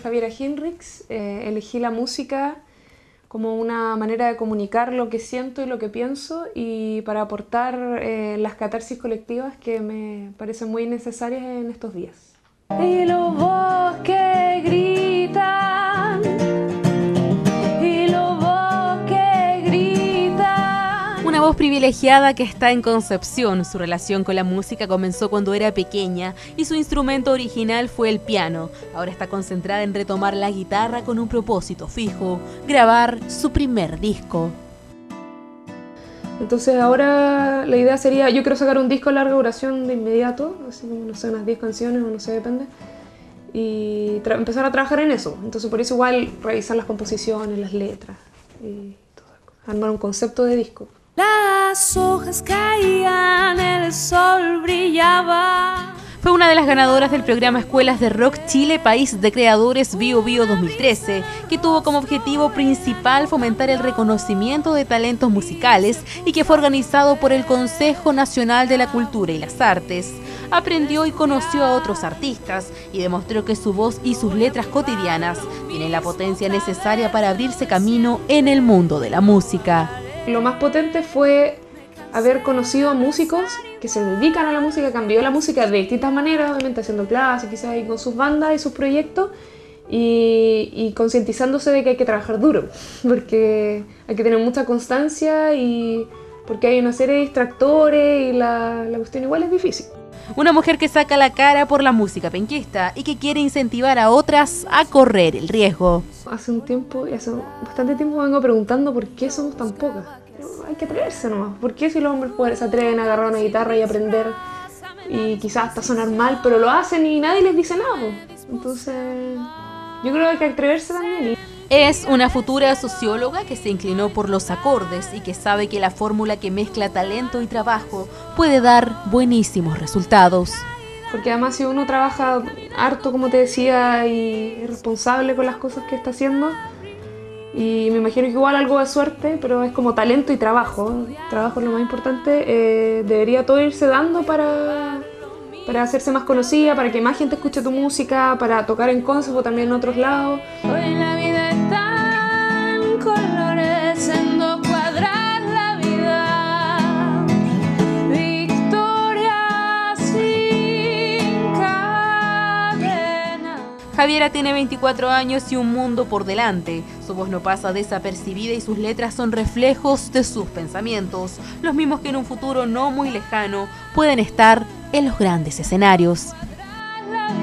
Javiera Hinrichs. Elegí la música como una manera de comunicar lo que siento y lo que pienso y para aportar las catarsis colectivas que me parecen muy necesarias en estos días. Y los bosques gritan, y los bosques gritan. Una voz privilegiada que está en Concepción. Su relación con la música comenzó cuando era pequeña y su instrumento original fue el piano. Ahora está concentrada en retomar la guitarra con un propósito fijo: grabar su primer disco. Entonces ahora la idea sería, yo quiero sacar un disco de larga duración de inmediato, así como, no sé, unas 10 canciones o no sé, depende, y empezar a trabajar en eso. Entonces por eso igual revisar las composiciones, las letras, y todo, armar un concepto de disco. Las hojas caían, el sol brillaba. Fue una de las ganadoras del programa Escuelas de Rock Chile País de Creadores Bio Bio 2013, que tuvo como objetivo principal fomentar el reconocimiento de talentos musicales y que fue organizado por el Consejo Nacional de la Cultura y las Artes. Aprendió y conoció a otros artistas y demostró que su voz y sus letras cotidianas tienen la potencia necesaria para abrirse camino en el mundo de la música. Lo más potente fue haber conocido a músicos que se dedican a la música, cambió la música de distintas maneras, obviamente haciendo clases, quizás ahí con sus bandas y sus proyectos, y concientizándose de que hay que trabajar duro, porque hay que tener mucha constancia y porque hay una serie de distractores y la cuestión igual es difícil. Una mujer que saca la cara por la música penquista y que quiere incentivar a otras a correr el riesgo. Hace un tiempo, y hace bastante tiempo vengo preguntando por qué somos tan pocas. Hay que atreverse nomás. ¿Por qué si los hombres se atreven a agarrar una guitarra y aprender y quizás hasta sonar mal, pero lo hacen y nadie les dice nada? Entonces, yo creo que hay que atreverse también. Es una futura socióloga que se inclinó por los acordes y que sabe que la fórmula que mezcla talento y trabajo puede dar buenísimos resultados. Porque además si uno trabaja harto, como te decía, y es responsable con las cosas que está haciendo, y me imagino que igual algo de suerte, pero es como talento y trabajo. Trabajo es lo más importante. Debería todo irse dando para hacerse más conocida, para que más gente escuche tu música, para tocar en Conce o también en otros lados. Hoy la vida está en colores, en dos cuadras la vida. Victoria sin cadena. Javiera tiene 24 años y un mundo por delante. Su voz no pasa desapercibida y sus letras son reflejos de sus pensamientos, los mismos que en un futuro no muy lejano pueden estar en los grandes escenarios. La